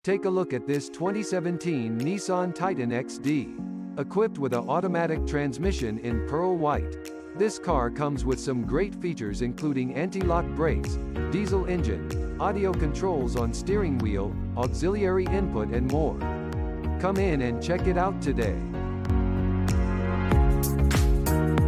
Take a look at this 2017 Nissan Titan XD. Equipped with an automatic transmission in pearl white. This car comes with some great features including anti-lock brakes, diesel engine, audio controls on steering wheel, auxiliary input and more. Come in and check it out today.